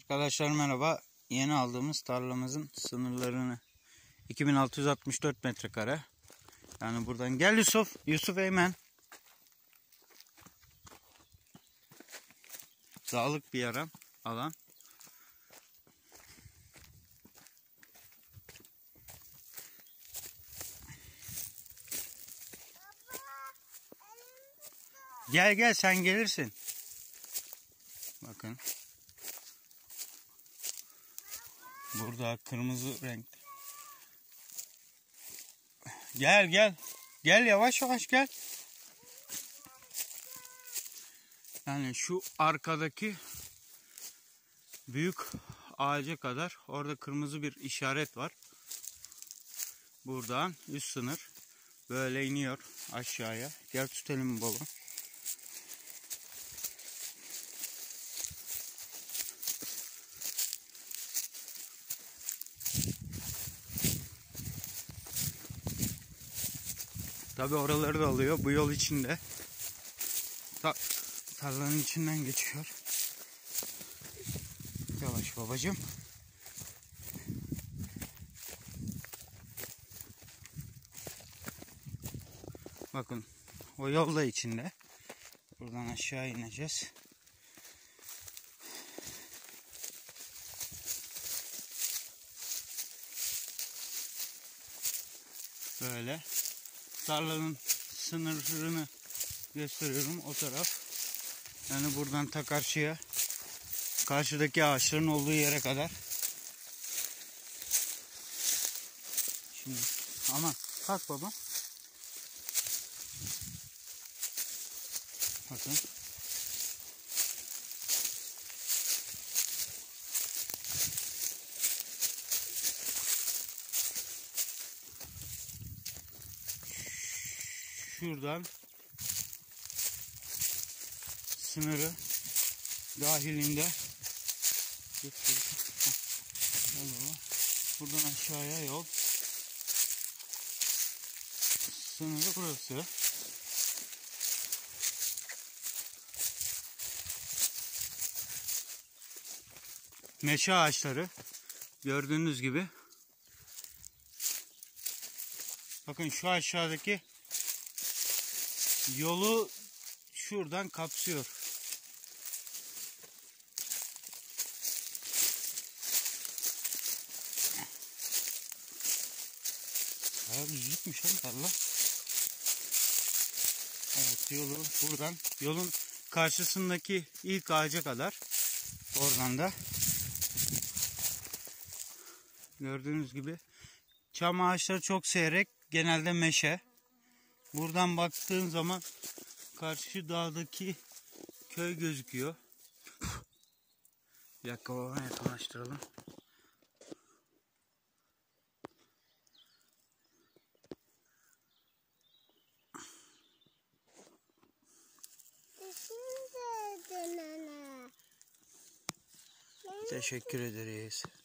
Arkadaşlar merhaba. Yeni aldığımız tarlamızın sınırlarını 2664 metrekare. Yani buradan gel Yusuf Eymen. Dağlık bir alan. Gel sen gelirsin. Bakın. Burada kırmızı renk. Gel. Gel yavaş gel. Yani şu arkadaki büyük ağaca kadar orada kırmızı bir işaret var. Buradan üst sınır böyle iniyor aşağıya. Gel tutalım baba. Tabi oraları da alıyor. Bu yol içinde. Tarlanın içinden geçiyor. Yavaş babacığım. Bakın o yol da içinde. Buradan aşağı ineceğiz. Böyle. Tarlanın sınırını gösteriyorum, o taraf. Yani buradan ta karşıya, karşıdaki ağaçların olduğu yere kadar. Şimdi aman kalk baba. Bakın. Şuradan sınırı dahilinde buradan aşağıya yol, sınırı burası. Meşe ağaçları gördüğünüz gibi. Bakın şu aşağıdaki yolu şuradan kapsıyor. Bayağı düzlükmüş tarla. Evet, yolu buradan, yolun karşısındaki ilk ağaca kadar, oradan da gördüğünüz gibi çam ağaçları çok seyrek, genelde meşe. Buradan baktığın zaman karşı dağdaki köy gözüküyor. Bir dakika babama yakınlaştıralım. Teşekkür ederiz.